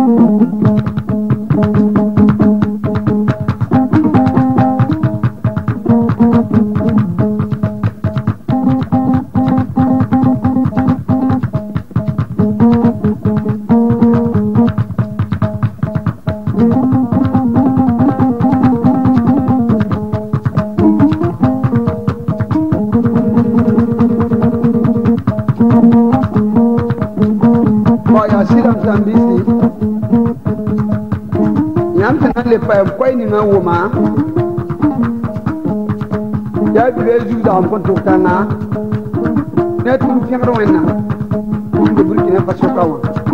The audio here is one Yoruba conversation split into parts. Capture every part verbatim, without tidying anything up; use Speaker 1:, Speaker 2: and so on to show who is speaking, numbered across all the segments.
Speaker 1: Quay ni nga woma ya bi le ju da ko to kana ne tu fi ngro wenna de Burkina Faso kawa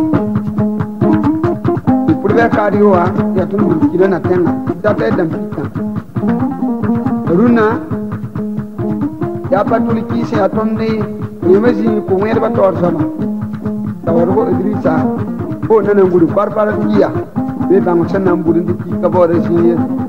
Speaker 1: pour be kadiyo wa ya tun Burkina na tenna da ta dam pita runa ya patul ki se atonde yemezi ko mer ba tor sama da wargo Idrissa ko nana ngudu par par kiya be bang sanam budin ki ka bore si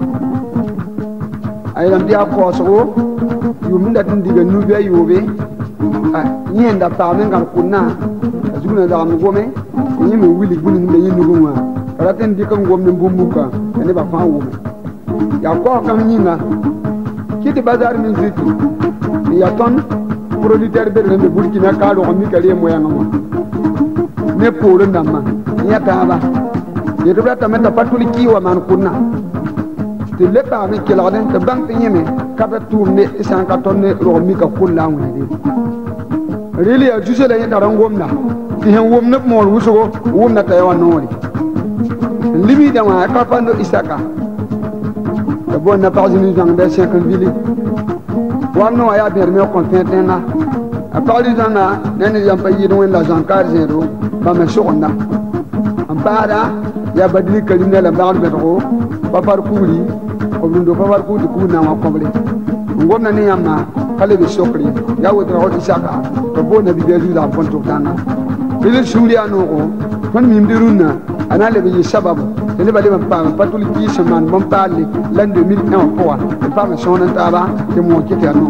Speaker 1: ay lam dia ko so yum nda tin diga nu be yobe a nyenda ta men kan kunna azuna da am gome ni me wili bunin be yin nugo wa kala ten di kan gom ne bumbuka ne ba fa wo ya ko kan nyina kiti bazar min ziki ya ton producteur be ne Burkina ka do mi kale mo ya ngamo ne poro ndama ya ta ba ye do ta meta patuli ki wa man kunna te le pa mi kila den te bank yeme ka ta tourner cent tonne ro mi ka kulla ngwe de rili ya juse la yata rangomna ti hen womna mo wusugo womna ta yawa nori limi da wa ka pando isaka te bon na pas ni jang de cinq vili wa no ya ber me content na a parli dana nene yam pa yidon la jankar zero ba me shokna ambara ya badili kalimna la baal betro papar kuli ko ndo papar kuli ku na ma kombre ngomna ni yamma kale be sokri ya wotra ho isaka to bona bi beju la ponto tana ile suriya no ko ton mi mdiruna ana le be sababu le bale ma pa patul ki seman mon parle l'an deux mille un quoi et pas me son taba te mo kete no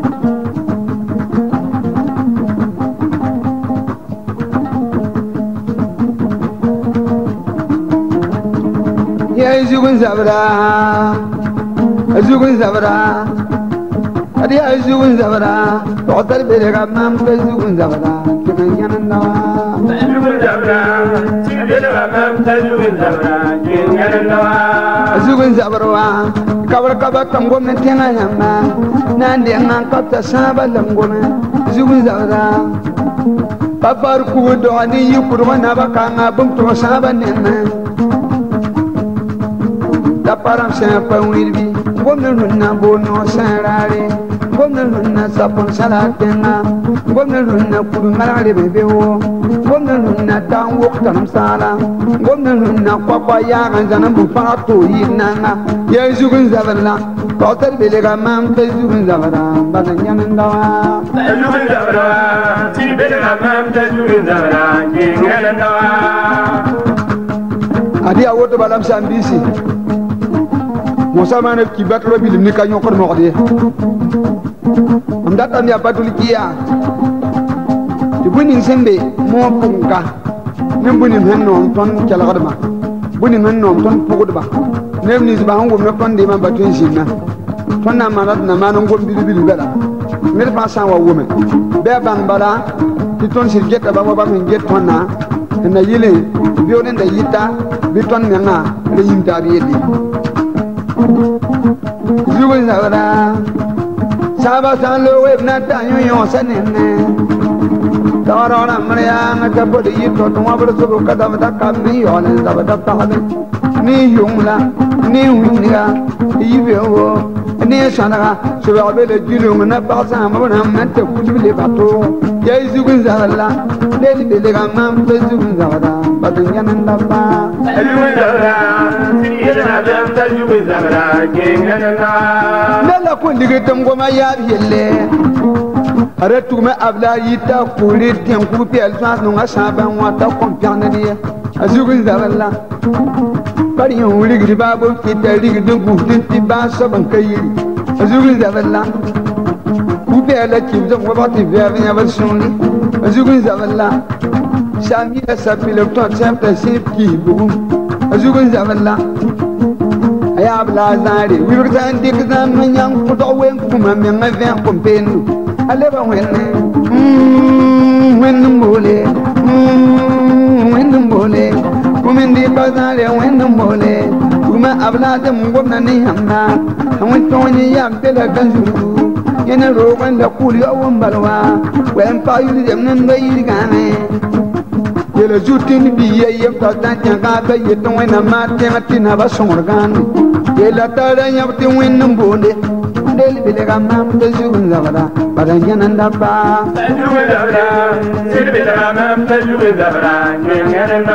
Speaker 1: ya zugun zabra zugun zabra adi zugun zabra to tar be ga mam ke zugun zabra ke nyan na zugun zabra ti be ga mam ke zugun zabra ke nyan na zugun zabra wa kabra kabra tam gom ne tena nyama nan de ngan ka ta saba lam gom zugun zabra papar ku do ani yu ku na ba ka nga bum to saba ne da param se pa wirbi gomna runna bono sarare gomna runna sapon salatenga gomna runna kudu marare bebewo gomna runna tan woktam sala gomna runna kwakwa ya ganjana bu fato yinanga ya zugun zabala totar belega mam te zugun zabara badan yanandawa zugun zabara ti belega mam te zugun zabara yanandawa adi awoto balam sambisi Musa mana kibat lo bilim ni kanyo kor mo de am datan ya batul kiya ti bunin sembe mo punga nem bunin henno ton kala gadma bunin henno ton pugudba nem ni ba ngom no ton de ma batun sinna ton na manat na manon gom bilu bilu gada mer pa san wa wome be bang bala ti ton sir getta ba ba min get ton na na yile bi onen da yita bi ton menga re yimta bi yedi zugun zabra saba san lo web na ta yo yo sanene taro na mriya na ka bodi to to ma bro so ka da ta ka ni yo na da ba ta ha ni yumla ni winga yibe wo ni sana so ba be le jilu na ba sa ma na ma ta ku le ba to ya zugun zabra le le le ga ma be zugun zabra ba ta yanan da ba zugun zabra nala kun digi tam goma ya yelle aratu ma abla yita kuri tem ku pe alfas no ngasaba wata kompana dia azugun zaballa bari yon wuri gidi babo kita rigi dungu dinti ba saban kai azugun zaballa ku pe ala kim zam wa bati biya ya bar sunni azugun zaballa Samira sapile to sempre sipki bugum azugun zaballa aya bla zari wirtan dik zan nyang ko do wen kuma men ngaven ko penu aleba wenne wen mole wen mole kumin di bazale wen mole kuma abla de ngomna ni hamna wen to ni yam tela ganzuru yana rogan da kuli awon balwa wen pa yuli dem nan bayi gane yele jutin bi ye ye ta ta ga ba ye to na ma te ma tin ba songor gan yele ta da nya ti win num bonde del bi le ga mam de jun la bada bada nyan nda ba jun la bada sil bi le ga mam de jun la bada nyan nda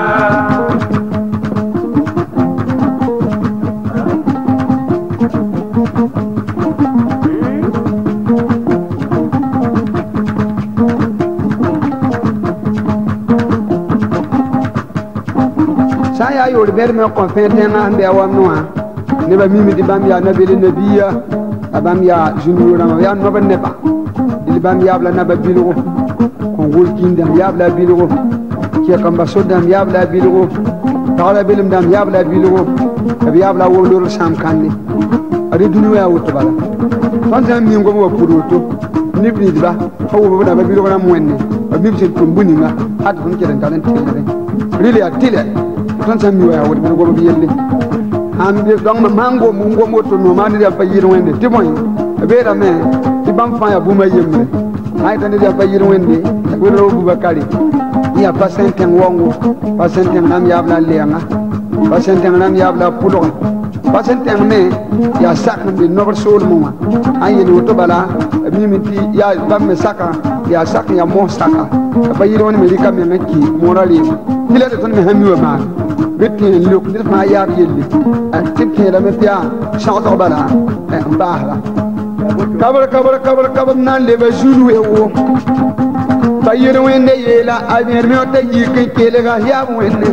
Speaker 1: saya yori ber me ko fete na ambe awam noa ne ba mimi di bam ya nabi le nabiya abam ya junura ma ya no ba ne ba di bam ya bla na ba bilu ko gol kindam ya bla bilu ke kam ba sodam ya bla bilu taala bilim dam ya bla bilu abi ya bla wo lor sam kanni ari dunu ya wuto bala ton jam mi ngomo puru to ni bi di ba ko wo ba ba bilu na mo wenni abi bi se tumbuni nga hat fun ke dan talan tele rili atile ton san mi wa wodi go bi yelle am bi dong ma mango mu ngo moto no ma ni da pa yiro wende ti moy be da me ti bam fa ya bu ma yemme ay tan da pa yiro wende ko ro bu bakari ya pa senten wongo pa senten nam ya bla leanga pa senten nam ya bla pulo pa senten me ya sak bi no sol mo ay ni woto bala mi mi ti ya bam me saka ya sak ya mo saka pa yiro ni me lika me meki morali ila de ton me hami wa ma bitin luk dil ma yar yelli an tikki la metiya shaqta bala bahra kabar kabar kabar kabar nan le ba julu e wo bayir wende yela adir me ta yike kele ga ya wende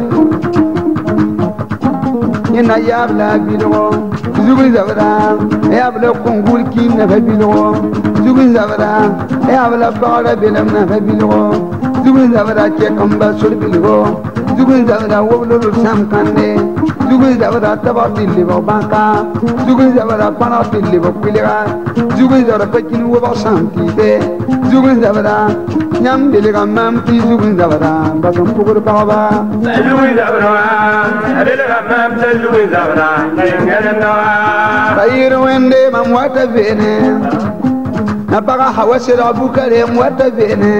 Speaker 1: ina ya bla bilgo zugul zabra ya bla kongul kin na bilgo zugul zabra ya bla bara bilam na bilgo zugul zabra ke kamba sur bilgo zugul zabra woblo sam kande zugul zabra taba dilli ba banka zugul zabra pana dilli ba pilega zugul zabra pakin wo ba santi be zugul zabra nyam bilega mam ti zugul zabra ba kam pugur ba ba zugul zabra bilega mam ta zugul zabra ngena bayir wende mam wata bene na baga hawasira bukare wata bene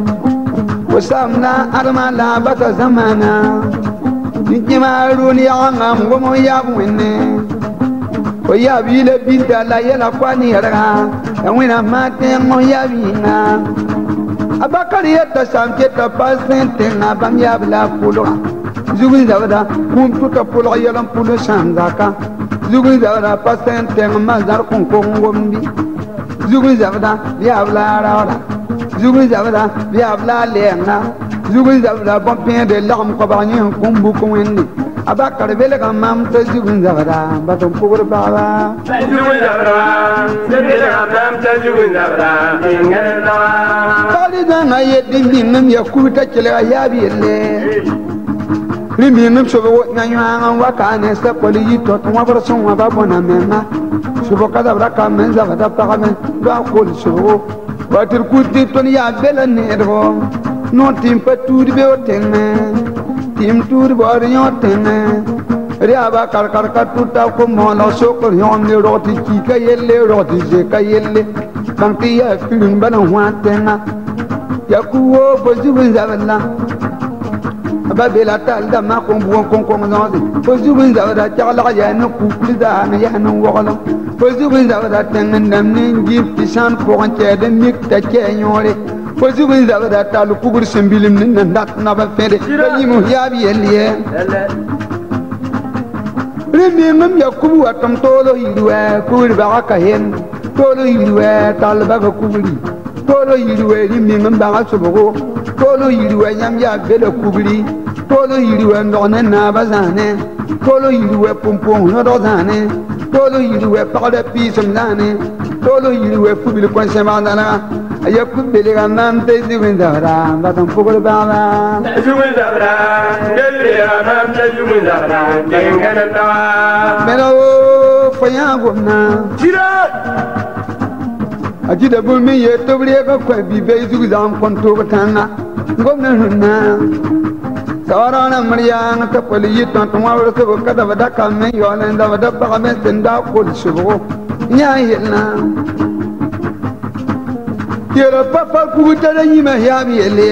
Speaker 1: وسامنا أرمانا بات زمانا نجمعون يا عم ومو يا بويني ويا بيلا بنت لا يلا قاني رغا وين ما تيمو يا بينا أبكر يتسام كتا باسنتنا بام يا بلا بولوا زوجي زودا كم توتا بولوا يلا بولو سامزاكا زوجي زودا باسنتنا ما زار كون كون غومبي زوجي زودا يا بلا راولا zugul zabda bi abla lenga zugul zabda bompin de lam ko ba nyen kumbu ko wenni abakar bele kam mam to zugul zabda ba to pugur baba zugul zabda bele kam mam to zugul zabda ngena kali dana yedin din ya kuta kele ya bi le rimi nim so wo nyanwa wa kana sa koli yito to wa bar son wa ba bona menna subo kada braka men zabda pa men ba kol so batir kuti ton ya bela nervo no tim patur be otene tim tur bar yotene ria ba kar kar ka tuta ko mola so ko yon ne roti ki ka yelle roti je ka yelle banki ya filin bana watena ya kuwo bojugun zaballa ba bela tal da ma ko bon kon kon nodi bojugun zabada chagla ya no ku da na ya no wogalo Pozugun zabada tengen damne ngip tisan pogan cede nik ta kenyore Pozugun zabada talu kubur sembilim nin ndat na ba fede yimu yabi eliye Rimi ngam yakubu atam tolo yirwe kubur ba ka hen tolo yirwe tal ba ka kuburi tolo yirwe rimi ngam ba subugo tolo yirwe nyam ya bele kuburi tolo yirwe ndone na bazane tolo yirwe pompon no dozane tolo yiriwe pagda pisum dane tolo yiriwe fubil konse mandana ayakku beliga nan te zugun zabra batam pugul bala
Speaker 2: zugun zabra beliga nan te zugun zabra dengana tawa
Speaker 1: melo fanya gomna
Speaker 2: tira
Speaker 1: ajida bulmi ye tobriye ko ko bi be zugu zam kon to batana gomna hunna sawarana maryana ta pali yitan to ma wala ko kada bada kam me yo nan da bada ba me tenda ko subo nya yelna yera papa ku ta da yima ya bi ele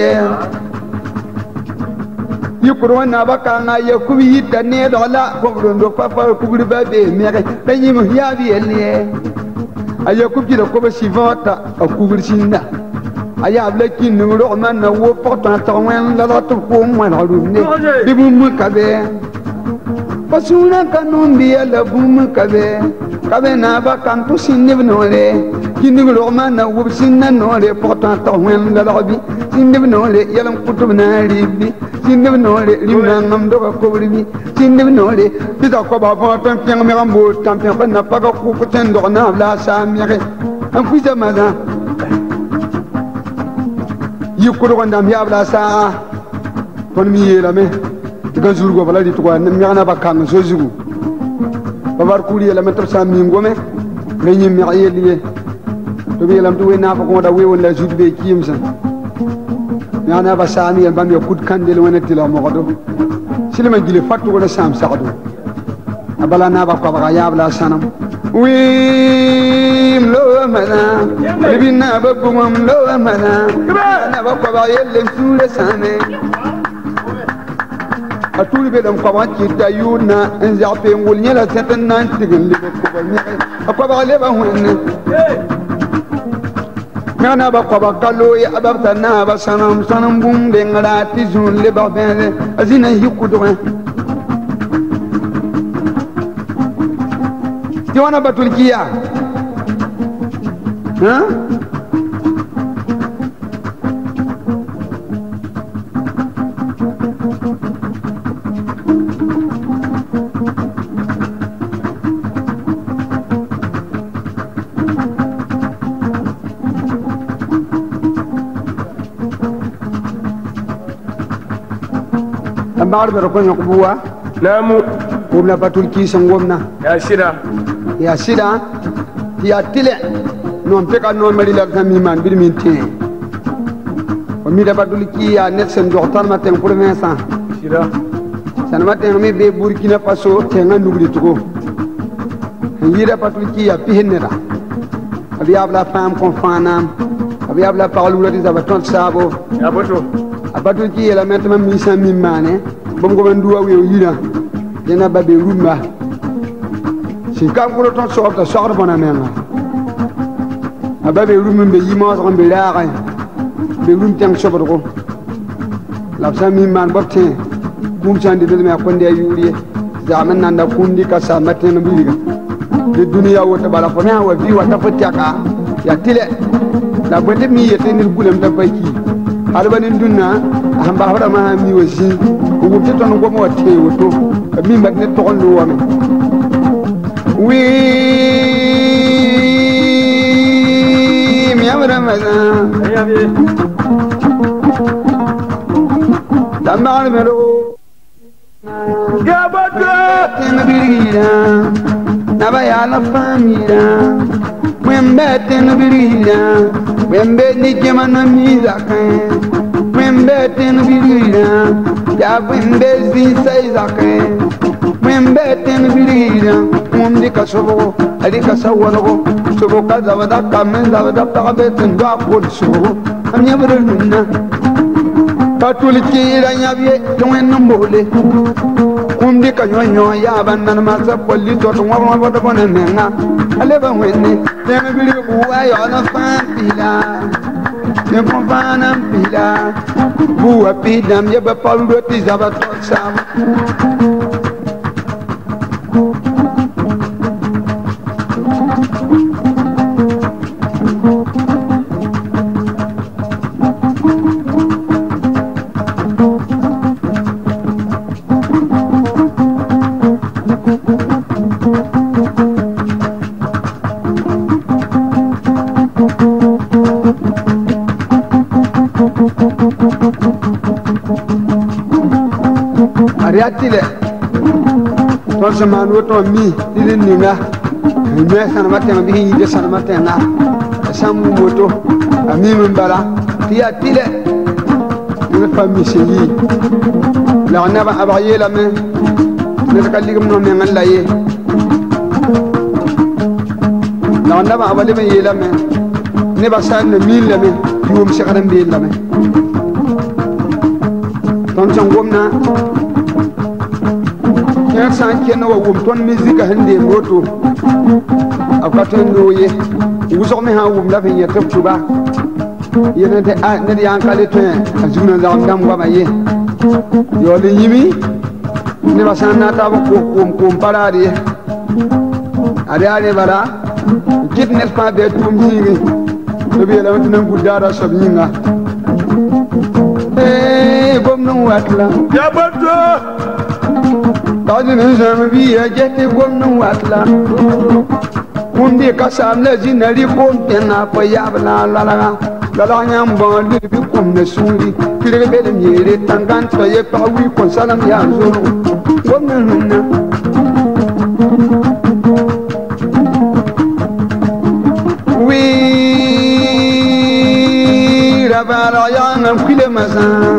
Speaker 1: yukuru na baka na ya ku yi ta ne da la ko do papa ku guri ba be me ga da yima ya bi ele aya ku bi da ko ba sivata ku guri sinda aya blaki nungro man na wo porta ta wen la la to ko man haru ne bi bum ka be pasuna kanun bi ala bum ka be ka be na ba kan to sinne no le kinungro man na wo sinna no le porta ta wen la la bi sinne no le yalam kutub na ribi sinne no le limna ngam do ko ribi sinne no le bi ta ko ba ba tan piang me gambo tan piang na pa ko ku ten do na la sa mi re an fi zamana yikuru wanda mi abla sa ton mi yela me ga zurgo bala di to na mi ana bakkan so zugu babar kuli yela me to sa mi ngome me nyim mi ayeli to bi lam to we na ko da we wala judbe kiyim san mi ana ba sa mi yel bam yakut kandel wona tila mo godo silima gile fatu ko sam saxdu abala na ba ko ba ya abla sanam wim lo mana libina ba bumam lo mana na ba ko ba yelle sule sane atuli be dam ko ba ci dayuna en jape ngul nyela seten nan tigel li ko ba mi ko ba le ba hunne na ba ko ba kalo ya abata na ba sanam sanam bum de ngara tizun le ba ben azina hikudu Tiwana batul kia, ha? Ambar berokon yang kubuah,
Speaker 2: namu,
Speaker 1: kumna batul kia sangomna,
Speaker 2: ya sida.
Speaker 1: ya sida ya tile non peka non mari la kami man bir min tin o mi da badul ki ya net sen docteur matin pour Vincent
Speaker 2: sida
Speaker 1: san matin mi be Burkina Faso te nga nugri tugo yira badul ki ya pihenera abi abla fam kon fanam abi abla parlu la disa baton sabo
Speaker 2: ya boto
Speaker 1: abadul ki la maintenant mi san mi mane bom go man duwa we yira dena babe rumba si kam ko ton so ta so bona menga ababe rum be yimo so be laara be rum tang so ko la sami man botte kum chande de me ko nde yuri zaman nan da kundi ka sa matin bi diga de duniya wota bala ko na wa bi wa ta fataka ya tile da bote mi yete nil bulem ta bayki albanin dunna amba hada ma mi wasi ko wute ton ko mo te woto mi mag ne to on lo wame we mi amra mazan tamar mero ya bata tin birira na ba ya la famira wembe tin birira wembe ni kemana mi zakan wembe tin birira ya wembe zin sai zakan wembe tin birira di kasobo ali kasawono sobo kaza wada kamen da wada tabetin da ko sobo amnya berunna patul ki ranya bi tuen mbole kum di kanyo nyo ya bannan ma sa polli to to wa wa da bonen menga ale ba wenni teme bi ku wa yo na fantila ne ko bana pila bu wa pidam ye ba paul do ti zaba to sam Thank you. ariatile ton zaman woto mi dilin ninga me sana matin bi yi de sana matin na samu moto ami mun bala tiya tile ne fami seyi la na ba abaye la me ne ka ligum no me ngal laye la na ba abale me yela me ne ba sa ne mil la me yum se kadam bi la me ton jangom na ya san ken wa wum ton musique hande moto akwaton noye wuso me ha wum la fe yeta tuba yene de a ne yan kale to azuna zam dam wa maye yo le yimi ne ba san na ta ko ko ko parade ari ari bara kit ne pa be tum sigi to be la tan gudara sob nyinga eh bom no watla
Speaker 2: ya bodo
Speaker 1: Tadi ni zaman biya jadi gom nung watla. Kundi kasam le zinari gom tena paya bela lalaga. Lalaga nyam bang li bi kum ne suri. Kiri beli nyeri tanggan paya pawi konsalam ya zulu. Gom nung na. Wi rabara yang am kile masan.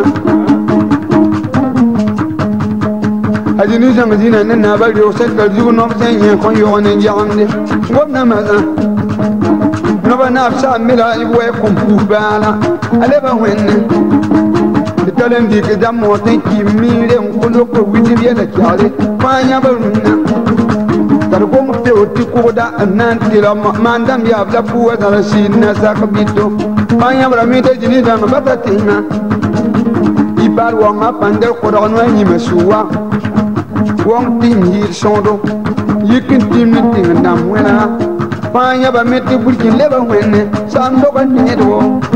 Speaker 1: Ajini zamazina na bari o set kal jugo no tanye ko yo ne jamde gomna maza no bana sa mila ibo e kum kubala ale ba wenne talen di ke jammo tan ki mire ko lo ko witi biya da kyale fanya ba runna tar ko mu te oti ko da annan tira mandam ya bla buwa da sin na sakabito fanya ba mi te jini da ba tatina ibar wa ma pande ko do no ni mesuwa wong tim yir sondo yikin tim ni ting ndam wena panya ba metti burkin leba wenne sam do kan ni do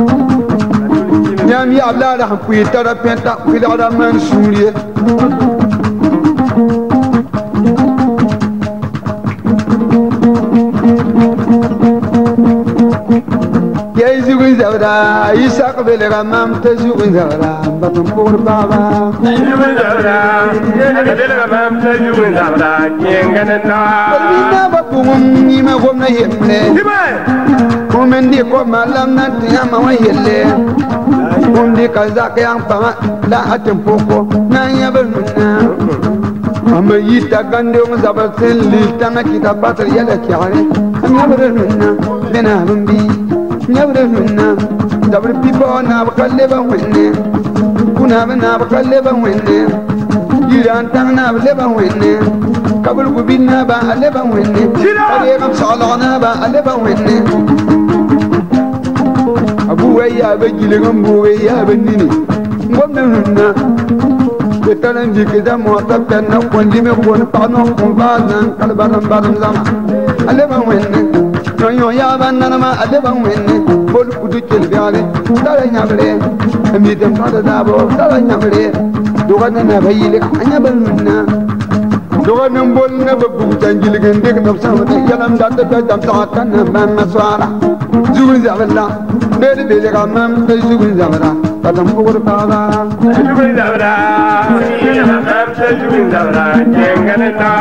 Speaker 1: nyam ya abla da ku tara penta ku da da man suriye yai zugun zawda isa ka bele ga mam ta zugun zawda batum por baba
Speaker 2: zugun zawda ye ka bele ga mam ta zugun zawda yenga na na
Speaker 1: bina ba bungum ni ma gom na yemme
Speaker 2: dimai
Speaker 1: kumen di ko malam na tiya ma wa yelle kum di ka za ka yang pa la atem poko na ya ba nuna amma yita gande on zabatel li tanga kita patar yala kyare amma ba nuna bena rumbi nyabra nunna dabra pipo na bakalle ba wenne kuna ba na bakalle ba wenne yiran tang na le ba wenne kabul gubin na ba le ba wenne kare kam salana ba le ba wenne abu wayya ba gile ngam bu wayya ba nini ngom na nunna betalan jike da mo ta na kondi me ko na pa no ko ba nan kal baram baram zama le ba wenne yo ya ban na ma ale ban wenne bol kudu kel biale dara nyamre mi dem fada da bo dara nyamre do ga na bayile anya ban na do ga nan bol na ba bu tanjil gen de ga sa ta yalam da ta dam ta kan na ban maswara zugun zaballa be de be ga mam be zugun zaballa patam bur baba
Speaker 2: zugun zaballa ya mam ta zugun zaballa jengana ta